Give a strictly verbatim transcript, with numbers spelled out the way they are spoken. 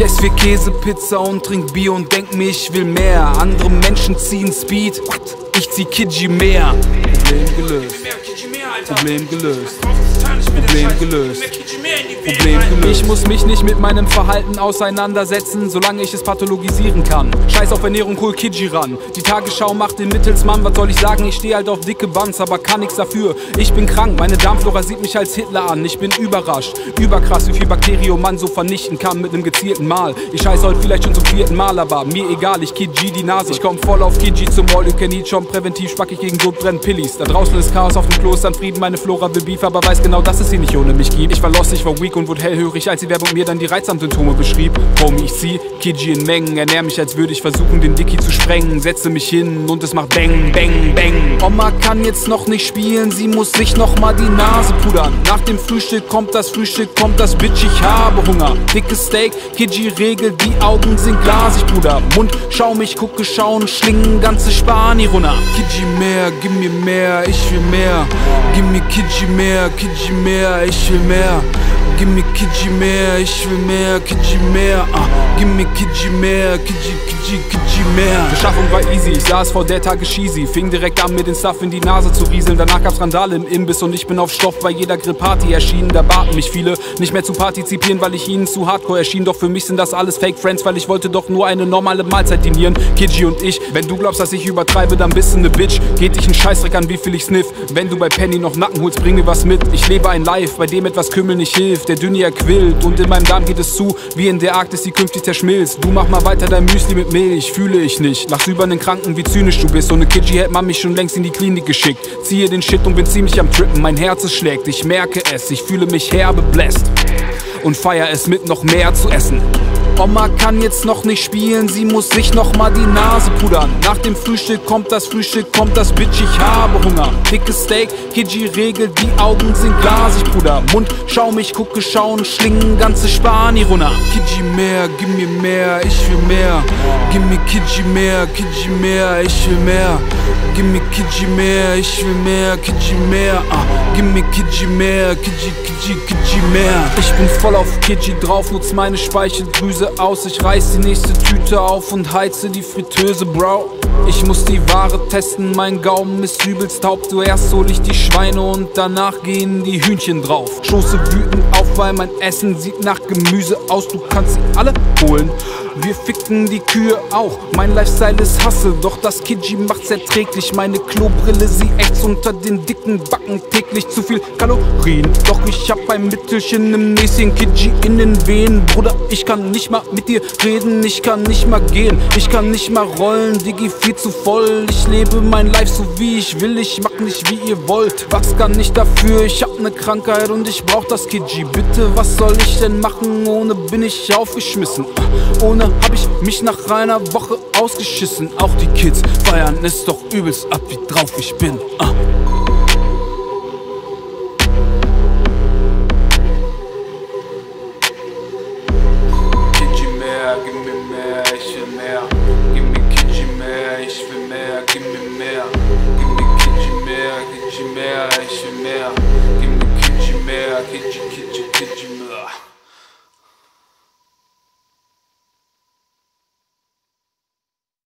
Ich ess vier Käsepizza und trink Bier und denk mir, ich will mehr. Andere Menschen ziehen Speed, ich zieh Kidji mehr. Problem gelöst, Problem gelöst, Problem gelöst, Problem gelöst. Ich muss mich nicht mit meinem Verhalten auseinandersetzen, solange ich es pathologisieren kann. Scheiß auf Ernährung, hol Kidji ran. Die Tagesschau macht den Mittelsmann, was soll ich sagen? Ich steh halt auf dicke Buns, aber kann nix dafür. Ich bin krank, meine Darmflora sieht mich als Hitler an. Ich bin überrascht, überkrass, wie viel Bakterium man so vernichten kann mit einem gezielten Mal. Ich scheiß heute vielleicht schon zum vierten Mal, aber mir egal, ich Kidji die Nase. Ich komm voll auf Kidji zum All You Can Eat, schon präventiv spack ich gegen Sodbrennen Pillis. Da draußen ist Chaos auf dem Kloster, an Frieden, meine Flora will Beef, aber weiß genau, dass es sie nicht ohne mich gibt. Ich war lost, ich war weak und wurde hellhörig, als die Werbung mir dann die Reizdarmsymptome beschrieb. Homie, ich zieh Kidji in Mengen, ernähr mich, als würde ich versuchen, den Dicky zu sprengen. Setze mich hin und es macht Bang, Bang, Bang. Oma kann jetzt noch nicht spielen, sie muss sich noch mal die Nase pudern. Nach dem Frühstück kommt das Frühstück, kommt das Bitch, ich habe Hunger. Dickes Steak, Kidji regelt, die Augen sind glasig, Bruder. Mund, schau mich, gucke, schauen, schlingen ganze Spani runter. Kidji mehr, gib mir mehr, ich will mehr. Gib mir Kidji mehr, Kidji mehr, ich will mehr. Gib mir Kidji mehr, ich will mehr, Kidji mehr, ah. Gib mir Kidji mehr, Kidji, Kidji, Kidji mehr. Beschaffung war easy, ich saß vor der Tage cheesy. Fing direkt an, mir den Stuff in die Nase zu rieseln. Danach gab's Randale im Imbiss und ich bin auf Stoff bei jeder Grillparty erschienen. Da baten mich viele, nicht mehr zu partizipieren, weil ich ihnen zu hardcore erschien. Doch für mich sind das alles Fake Friends, weil ich wollte doch nur eine normale Mahlzeit dinieren. Kidji und ich, wenn du glaubst, dass ich übertreibe, dann bist du ne Bitch. Geht dich ein Scheißdreck an, wie viel ich sniff. Wenn du bei Penny noch Nacken holst, bring mir was mit. Ich lebe ein Life, bei dem etwas Kümmel nicht hilft. Der Dünni erquillt und in meinem Darm geht es zu, wie in der Arktis, die künftig zerschmilzt. Du mach mal weiter dein Müsli mit Milch, fühle ich nicht. Lachst über den Kranken, wie zynisch du bist. Ohne Kidji hätte man mich schon längst in die Klinik geschickt. Ziehe den Shit und bin ziemlich am Trippen. Mein Herz es schlägt, ich merke es. Ich fühle mich herbe bläst und feier es mit noch mehr zu essen. Oma kann jetzt noch nicht spielen, sie muss sich noch mal die Nase pudern. Nach dem Frühstück kommt das Frühstück, kommt das Bitch, ich habe Hunger. Dickes Steak, Kidji regelt, die Augen sind glasig, Bruder. Mund, schau mich, gucke, schauen, schlingen ganze Spani runter. Kidji mehr, gib mir mehr, ich will mehr. Gib mir Kidji mehr, Kidji mehr, ich will mehr. Gib mir Kidji mehr, ich will mehr, Kidji mehr, ah. Gib mir Kidji mehr, Kidji, Kidji, Kidji mehr. Ich bin voll auf Kidji drauf, nutz meine Speicheldrüse aus. Ich reiß die nächste Tüte auf und heize die Fritteuse, Bro. Ich muss die Ware testen, mein Gaumen ist übelst taub. Zuerst hol ich die Schweine und danach gehen die Hühnchen drauf. Schoße wütend auf, weil mein Essen sieht nach Gemüse aus. Du kannst sie alle holen, wir ficken die Kühe auch. Mein Lifestyle ist Hasse, doch das Kidji macht's erträglich. Meine Klobrille, sie ächzt unter den dicken Backen täglich. Zu viel Kalorien, doch ich hab ein Mittelchen im Näschen. Kidji in den Venen, Bruder, ich kann nicht mal mit dir reden. Ich kann nicht mal gehen, ich kann nicht mal rollen. Digi, viel zu voll, ich lebe mein Life so wie ich will. Ich mach nicht wie ihr wollt, was kann ich dafür? Ich hab ne Krankheit und ich brauch das Kidji. Bitte, was soll ich denn machen? Ohne bin ich aufgeschmissen. Ohne hab ich mich nach einer Woche ausgeschissen. Auch die Kids feiern es doch übelst ab, wie drauf ich bin. uh.